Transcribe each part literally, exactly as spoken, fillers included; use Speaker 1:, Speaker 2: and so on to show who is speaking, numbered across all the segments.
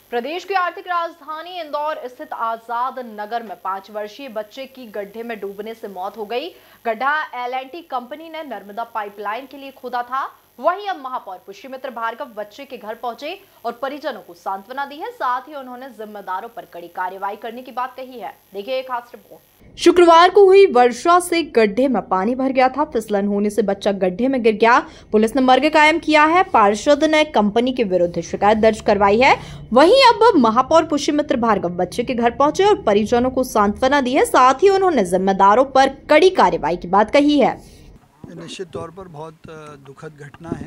Speaker 1: प्रदेश की आर्थिक राजधानी इंदौर स्थित आजाद नगर में पांच वर्षीय बच्चे की गड्ढे में डूबने से मौत हो गई। गड्ढा एल एंड टी कंपनी ने नर्मदा पाइपलाइन के लिए खोदा था। वहीं अब महापौर पुष्यमित्र भार्गव बच्चे के घर पहुंचे और परिजनों को सांत्वना दी है। साथ ही उन्होंने जिम्मेदारों पर कड़ी कार्रवाई करने की बात कही है। देखिए एक खास रिपोर्ट। शुक्रवार को हुई वर्षा से गड्ढे में पानी भर गया था। फिसलन होने से बच्चा गड्ढे में गिर गया। पुलिस ने मर्ग कायम किया है। पार्षद ने कंपनी के विरुद्ध शिकायत दर्ज करवाई है। वहीं अब महापौर पुष्यमित्र भार्गव बच्चे के घर पहुंचे और परिजनों को सांत्वना दी है। साथ ही उन्होंने जिम्मेदारों पर कड़ी कार्रवाई की बात कही है।
Speaker 2: निश्चित तौर पर बहुत दुखद घटना है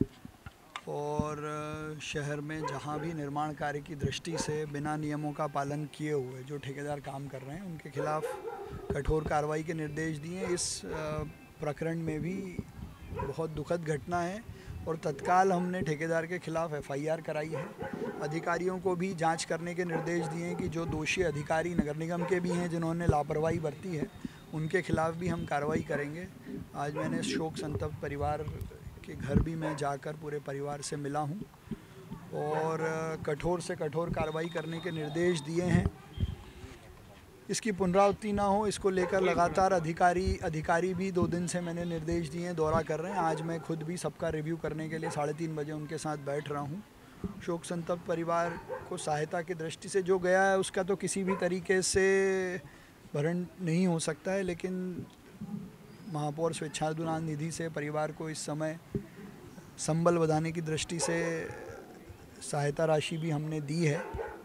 Speaker 2: और शहर में जहां भी निर्माण कार्य की दृष्टि से बिना नियमों का पालन किए हुए जो ठेकेदार काम कर रहे हैं उनके खिलाफ कठोर कार्रवाई के निर्देश दिए। इस प्रकरण में भी बहुत दुखद घटना है और तत्काल हमने ठेकेदार के खिलाफ एफ आई आर कराई है। अधिकारियों को भी जांच करने के निर्देश दिए हैं कि जो दोषी अधिकारी नगर निगम के भी हैं जिन्होंने लापरवाही बरती है उनके खिलाफ भी हम कार्रवाई करेंगे। आज मैंने शोक संतप्त परिवार के घर भी मैं जाकर पूरे परिवार से मिला हूं और कठोर से कठोर कार्रवाई करने के निर्देश दिए हैं। इसकी पुनरावृत्ति ना हो इसको लेकर लगातार अधिकारी अधिकारी भी दो दिन से मैंने निर्देश दिए हैं, दौरा कर रहे हैं। आज मैं खुद भी सबका रिव्यू करने के लिए साढ़े तीन बजे उनके साथ बैठ रहा हूं। शोक संतप्त परिवार को सहायता की दृष्टि से जो गया है उसका तो किसी भी तरीके से भरण नहीं हो सकता है, लेकिन महापौर स्वेच्छानुदान निधि से परिवार को इस समय संबल बढ़ाने की दृष्टि से सहायता राशि भी हमने दी है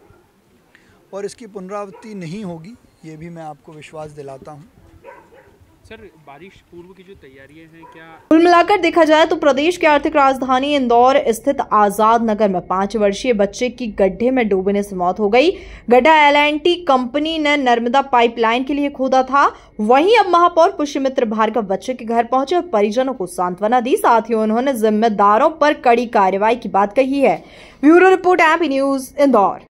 Speaker 2: और इसकी पुनरावृत्ति नहीं होगी ये भी मैं आपको विश्वास दिलाता हूं।
Speaker 3: सर, बारिश पूर्व की जो तैयारियां हैं क्या
Speaker 1: कुल मिलाकर देखा जाए तो प्रदेश की आर्थिक राजधानी इंदौर स्थित आजाद नगर में पांच वर्षीय बच्चे की गड्ढे में डूबने से मौत हो गई। गड्ढा एल एंड टी कंपनी ने नर्मदा पाइपलाइन के लिए खोदा था। वहीं अब महापौर पुष्यमित्र भार्गव बच्चे के घर पहुंचे और परिजनों को सांत्वना दी। साथ ही उन्होंने जिम्मेदारों पर कड़ी कार्रवाई की बात कही है। Bureau report MP news Indore.